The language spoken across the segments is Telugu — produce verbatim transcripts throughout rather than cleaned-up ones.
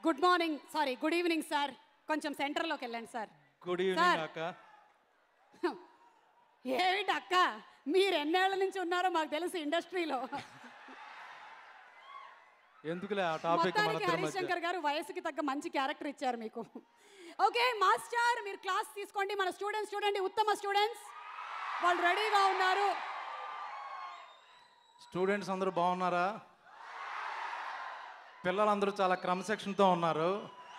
Good morning sorry good evening sir. కొంచెం సెంటర్లోకి వెళ్ళండి సార్. గుడ్ ఈవినింగ్ అక్క. ఏమిటి అక్క, మీరు ఎన్నేళ్ల నుంచి ఉన్నారో మాకు తెలుసు ఇండస్ట్రీలో. ఎందుకులే ఆ టాపిక్. హరీష్ శంకర్ గారు వయసుకి తగ్గ మంచి క్యారెక్టర్ ఇచ్చారు మీకు. ఓకే మాస్టర్, మీరు క్లాస్ తీసుకోండి. మన స్టూడెంట్స్ చూడండి, ఉత్తమ స్టూడెంట్స్, వాళ్ళు రెడీగా ఉన్నారు. స్టూడెంట్స్ అందరూ బాగున్నారా? పిల్లలందరూ చాలా క్రమశిక్షణతో ఉన్నారు.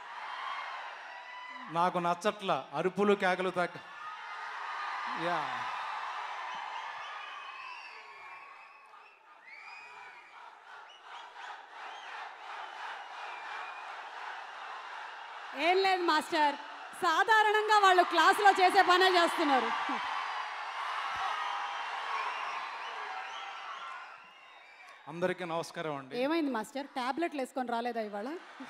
నాకు నచ్చట్ల అరుపులు కేకలు తగ్గ. యా ఏం లేదు మాస్టర్, సాధారణంగా వాళ్ళు క్లాసులో చేసే పనే చేస్తున్నారు. అందరికీ నమస్కారం అండి. ఏమైంది మాస్టర్, టాబ్లెట్లు వేసుకొని రాలేదా ఇవాళ?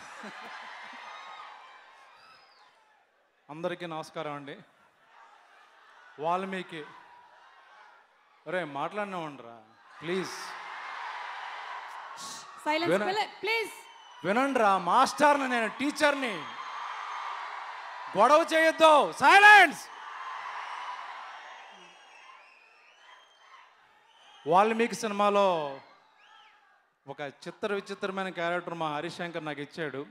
అందరికీ నమస్కారం అండి. వాల్మీకి ఒరే మాట్లాడినామండ్రా ప్లీజ్. Silence please. వినండిరా, మాస్టర్ని నేను, టీచర్ని. గొడవ చేయొద్దు, సైలెన్స్. వాల్మీకి సినిమాలో ఒక చిత్ర విచిత్రమైన క్యారెక్టర్ మా హరీష్ శంకర్ నాకు ఇచ్చాడు.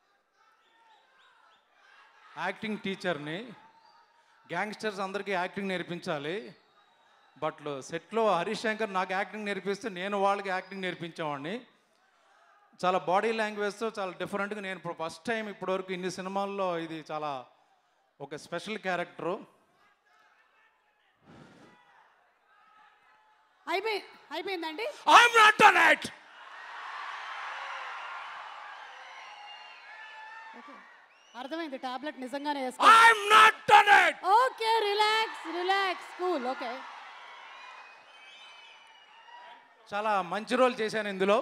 యాక్టింగ్ టీచర్ని. గ్యాంగ్స్టర్స్ అందరికీ యాక్టింగ్ నేర్పించాలి. బట్ సెట్లో హరీష్ శంకర్ నాకు యాక్టింగ్ నేర్పిస్తే నేను వాళ్ళకి యాక్టింగ్ నేర్పించేవాడిని. చాలా బాడీ లాంగ్వేజ్తో చాలా డిఫరెంట్గా. నేను ఇప్పుడు ఫస్ట్ టైం ఇప్పటివరకు ఇన్ని సినిమాల్లో ఇది చాలా ఒక స్పెషల్ క్యారెక్టరు. అయిపోయి అయిపోయిందండి. I'm not done it. అర్థమైంది, టాబ్లెట్ నిజంగానే వేసుకో. I'm not done it. Okay relax relax cool. Okay, చాలా మంచి రోల్ చేశాను ఇందులో.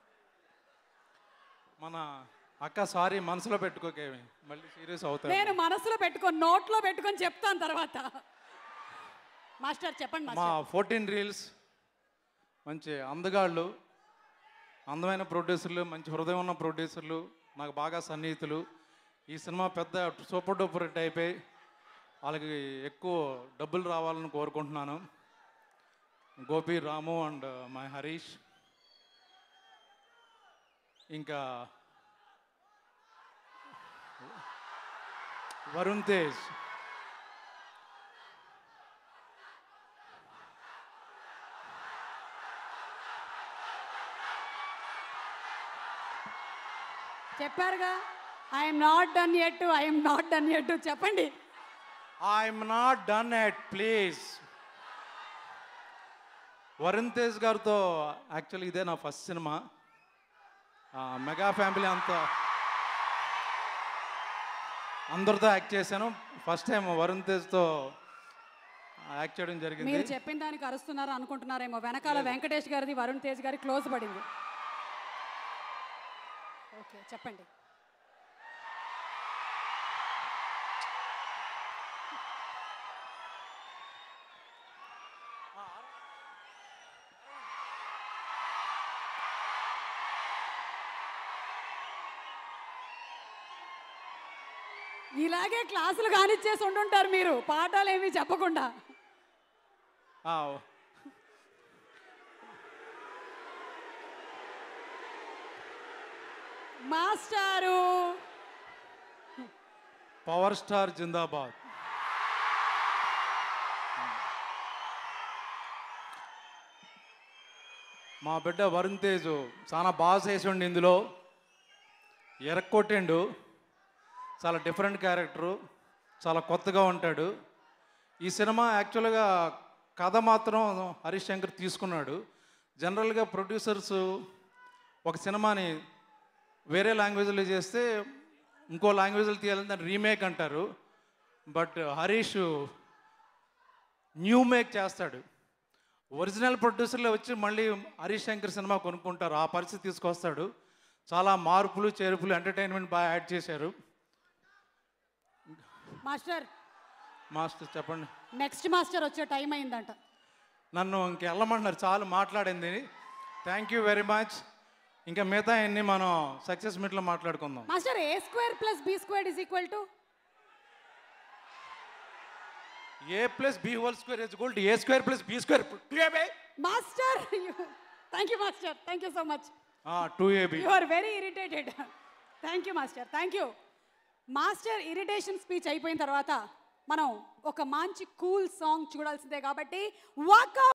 మన అక్క సారీ మనసులో పెట్టుకోకేమి, మళ్ళీ సీరియస్ అవుతాను. నేను మనసులో పెట్టుకొని నోట్లో పెట్టుకొని చెప్తాను తర్వాత. మాస్టర్ చెప్పండి. మా ఫోర్టీన్ రీల్స్ మంచి అందగాళ్ళు, అందమైన ప్రొడ్యూసర్లు, మంచి హృదయం ఉన్న ప్రొడ్యూసర్లు, నాకు బాగా సన్నిహితులు. ఈ సినిమా పెద్ద సూపర్ డూపర్ హిట్ అయిపోయి వాళ్ళకి ఎక్కువ డబ్బులు రావాలని కోరుకుంటున్నాను. గోపి, రాము అండ్ మై హరీష్, ఇంకా వరుణ్ తేజ్, చెప్పారుగా I'm not done yet, I'm not done yet. చెప్పండి. I'm not done yet please. Varun Tej గారితో యాక్చువల్లీ ఇదే నా ఫస్ట్ సినిమా. మెగా ఫ్యామిలీ అంతా అందరితో యాక్ట్ చేశాను. ఫస్ట్ టైం వరుణ్ తేజ్తో యాక్ట్ చేయడం జరిగింది. మీరు చెప్పిన దానికి అరుస్తున్నారు అనుకుంటున్నారేమో, వెనకాల వెంకటేష్ గారిది వరుణ్ తేజ్ గారి క్లోజ్ పడింది. ఓకే చెప్పండి. ఇలాగే క్లాసులు కానిచ్చేసి ఉండుంటారు మీరు, పాఠాలు ఏమీ చెప్పకుండా. మాస్టారు పవర్ స్టార్ జిందాబాద్. మా బిడ్డ వరుణ్ తేజ్ చాలా బాగా చేసిండు. ఇందులో ఎరక్కొట్టిండు. చాలా డిఫరెంట్ క్యారెక్టరు, చాలా కొత్తగా ఉంటాడు. ఈ సినిమా యాక్చువల్గా కథ మాత్రం హరీష్ శంకర్ తీసుకున్నాడు. జనరల్గా ప్రొడ్యూసర్స్ ఒక సినిమాని వేరే లాంగ్వేజ్లో చేస్తే ఇంకో లాంగ్వేజ్లో తీయాలని దాన్ని రీమేక్ అంటారు. బట్ హరీష్ న్యూ మేక్ చేస్తాడు. ఒరిజినల్ ప్రొడ్యూసర్లో వచ్చి మళ్ళీ హరీష్ శంకర్ సినిమా కొనుక్కుంటారు. ఆ పరిస్థితి తీసుకొస్తాడు. చాలా మార్పులు చేర్పులు, ఎంటర్టైన్మెంట్ బాగా యాడ్ చేశారు. మాస్టర్ మాస్టర్ చెప్పండి. నెక్స్ట్ మాస్టర్ వచ్చే టైం అయిందంట. నన్ను ఇంకెళ్ళమంటున్నారు, చాలు మాట్లాడింది. Thank you very much. ఇంకా మిగతా అన్ని మనం సక్సెస్ మీట్లో మాట్లాడుకుందాం. Master A square plus B square is equal to A plus B whole square is equal to A square plus B square two AB. Master thank you master, thank you so much. Two AB. You are very irritated. Thank you master, thank you. Master irritation speech అయిపోయిన తర్వాత మనం ఒక మంచి కూల్ సాంగ్ చూడాల్సిందే కాబట్టి వాక్